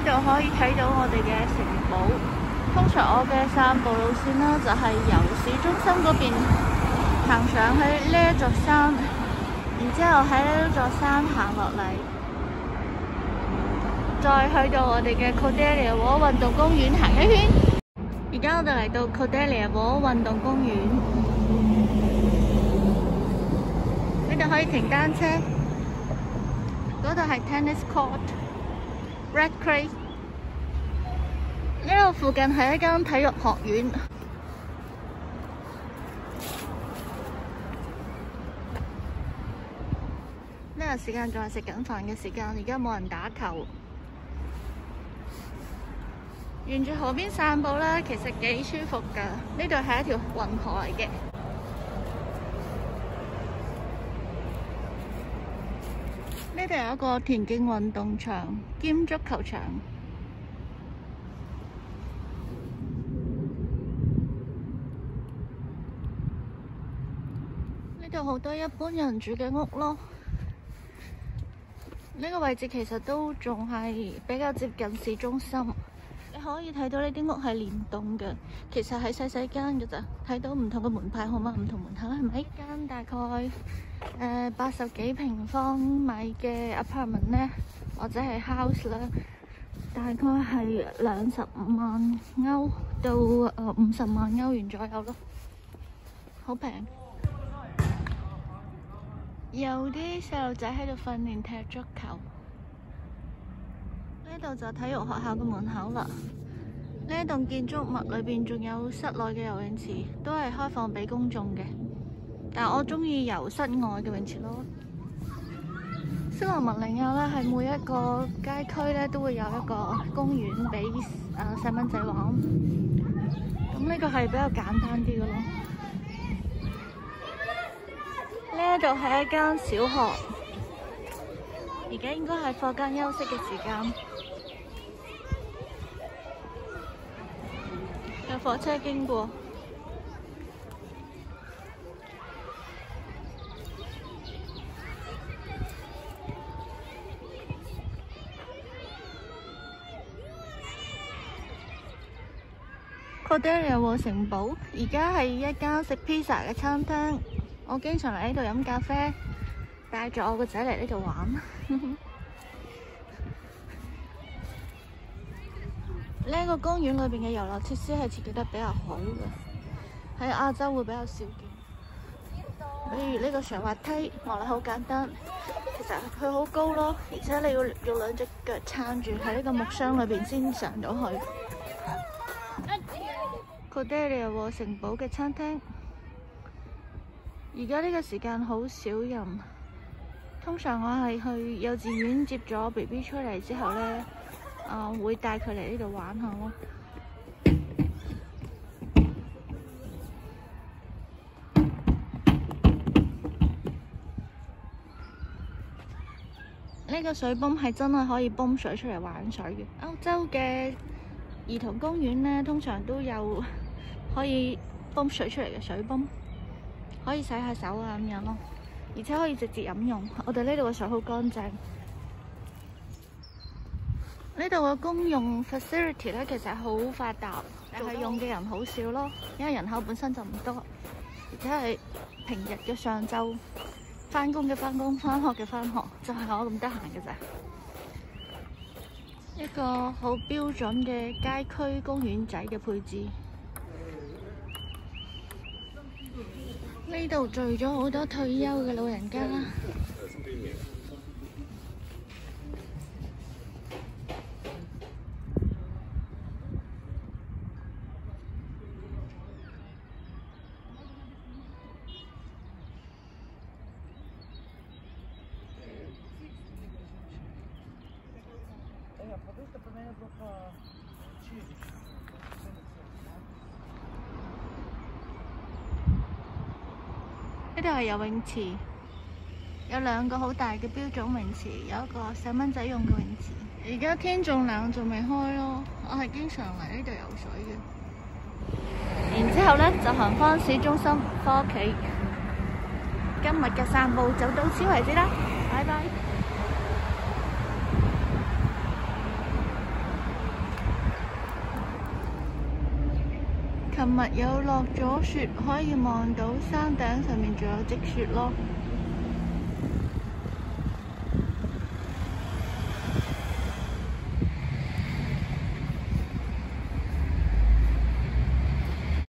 度可以睇到我哋嘅城堡。通常我嘅散步路線啦，就係由市中心嗰邊行上去呢一座山，然之後喺呢座山行落嚟，再去到我哋嘅 Cordelia Wall 運動公園行一圈。而家我哋嚟到 Cordelia Wall 運動公園，呢度可以停單車，嗰度係 Tennis Court、Red Crate。呢度附近係一間體育學院。呢個時間仲係食緊飯嘅時間，而家冇人打球。沿住河邊散步咧，其實幾舒服㗎。呢度係一條運河嚟嘅。呢度有一個田徑運動場兼足球場。呢度好多一般人住嘅屋咯。呢個位置其實都仲係比較接近市中心。你可以睇到呢啲屋係連棟嘅，其實係細細間嘅咋。睇到唔同嘅門牌號碼、唔同門口係咪？間大概80幾平方米嘅 apartment 呢，或者係 house 啦，大概係25萬歐到50萬歐元左右咯，好平。有啲細路仔喺度訓練踢足球。呢度就體育學校嘅門口啦。呢一棟建築物裏邊仲有室內嘅游泳池，都係開放俾公眾嘅。但我中意游室外嘅泳池咯。斯洛文尼亞咧係每一個街區咧都會有一個公園俾細蚊仔玩。咁呢個係比較簡單啲嘅咯。呢度係一間小學，而家應該係課間休息嘅時間。有火車經過。Cordelia Wall 城堡而家係一間食 pizza 嘅餐廳。我經常嚟呢度飲咖啡，帶咗我個仔嚟呢度玩。呢個公園裏邊嘅遊樂設施係設計得比較好嘅，喺亞洲會比較少見。比如呢個上滑梯，望落好簡單，其實佢好高咯，而且你要用兩隻腳撐住喺呢個木箱裏邊先上到去。Cordelia Wall 城堡嘅餐廳。而家呢個時間好少人，通常我係去幼稚園接咗 BB 出嚟之後呢，會帶佢嚟呢度玩下咯。呢個水泵係真係可以泵水出嚟玩水嘅。歐洲嘅兒童公園呢，通常都有可以泵水出嚟嘅水泵。可以洗下手啊咁樣咯，而且可以直接飲用。我哋呢度嘅水好乾淨。呢度嘅公用 facility 咧，其實好發達，但係用嘅人好少咯，因為人口本身就唔多，而且係平日嘅上晝，返工嘅返工，返學嘅返學，就係我咁得閒嘅咋。一個好標準嘅街區公園仔嘅配置。呢度聚咗好多退休嘅老人家。呢度係游泳池，有兩個好大嘅標準泳池，有一個細蚊仔用嘅泳池。而家天仲冷，仲未開咯。我係經常嚟呢度游水嘅。然之後呢，就行返市中心返屋企。今日嘅散步就到此為止啦，拜拜。 琴日有落咗雪，可以望到山頂上面仲有積雪咯。